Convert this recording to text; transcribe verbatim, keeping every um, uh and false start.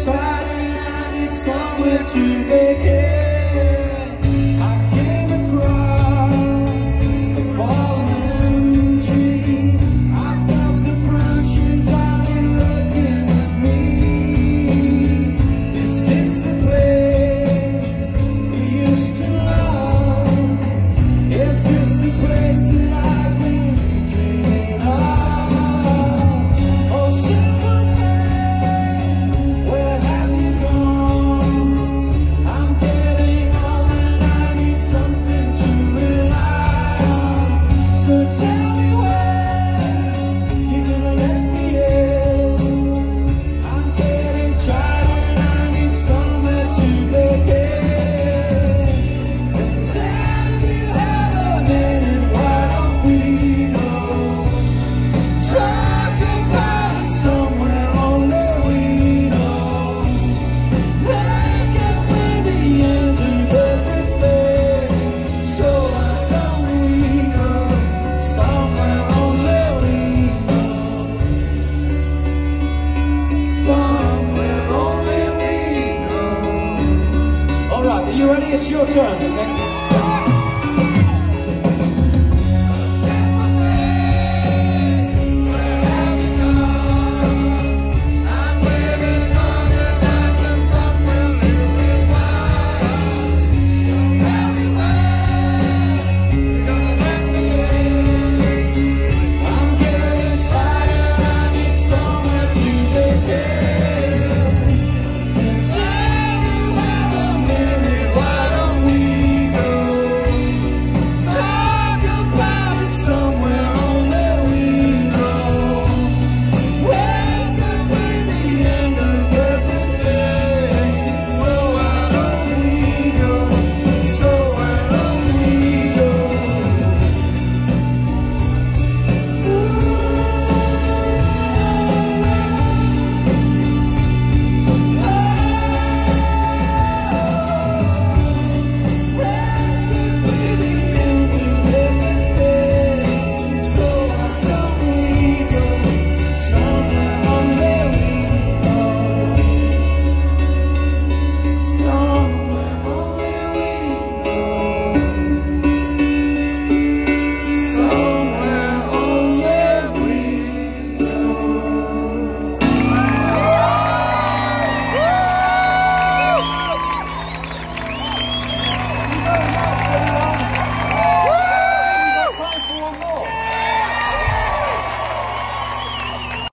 tried and I need somewhere to begin. I came across a fallen tree. I felt the branches are looking at me. Is this a place we used to love? Is this a place that I've been dreaming of? Oh, silver thread, where have you gone? I'm getting old and I need something to rely on. So tell me when you're gonna let me in. I'm getting tired and I need somewhere to begin. And tell me have a minute, why don't we go talk about it somewhere only we know. Let's get to the end of everything, so why don't we go somewhere only we know. Somewhere only we know. All right, are you ready? It's your turn, okay?